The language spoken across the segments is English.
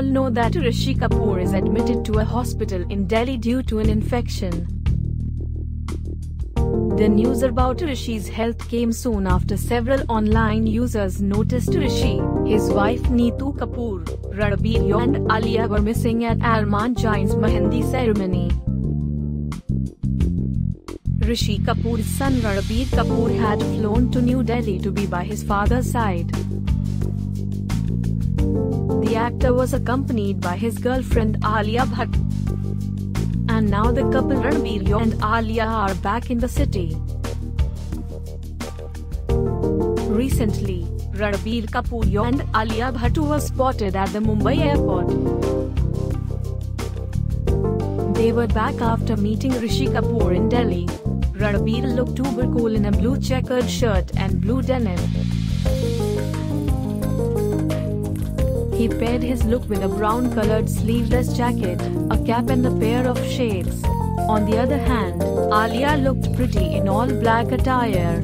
know that Rishi Kapoor is admitted to a hospital in Delhi due to an infection. The news about Rishi's health came soon after several online users noticed Rishi, his wife Neetu Kapoor, Ranbir and Alia were missing at Armaan Jain's Mehendi ceremony. Rishi Kapoor's son Ranbir Kapoor had flown to New Delhi to be by his father's side. The actor was accompanied by his girlfriend Alia Bhatt. And now the couple Ranbir and Alia are back in the city. Recently, Ranbir Kapoor and Alia Bhatt were spotted at the Mumbai airport. They were back after meeting Rishi Kapoor in Delhi. Ranbir looked uber cool in a blue checkered shirt and blue denim. He paired his look with a brown-colored sleeveless jacket, a cap and a pair of shades. On the other hand, Alia looked pretty in all black attire.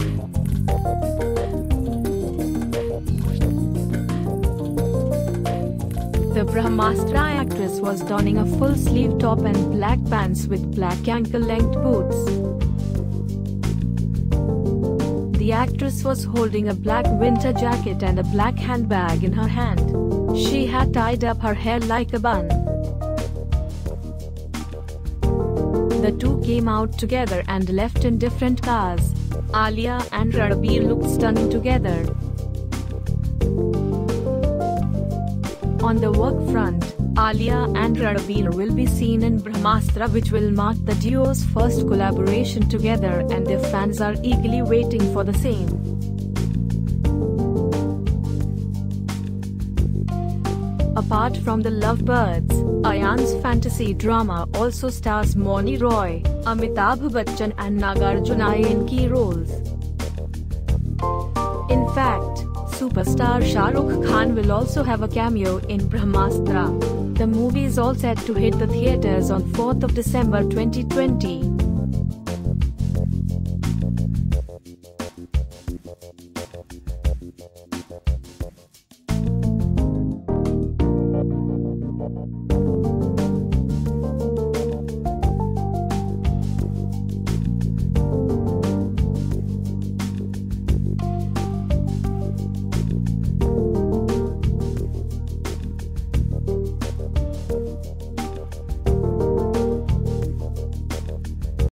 The Brahmastra actress was donning a full-sleeve top and black pants with black ankle-length boots. The actress was holding a black winter jacket and a black handbag in her hand. She had tied up her hair like a bun. The two came out together and left in different cars. Alia and Ranbir looked stunning together. On the work front, Alia and Ranbir will be seen in Brahmastra, which will mark the duo's first collaboration together, and their fans are eagerly waiting for the same. Apart from the lovebirds, Ayan's fantasy drama also stars Moni Roy, Amitabh Bachchan and Nagarjuna in key roles. In fact, superstar Shah Rukh Khan will also have a cameo in Brahmastra. The movie is all set to hit the theatres on 4th of December 2020.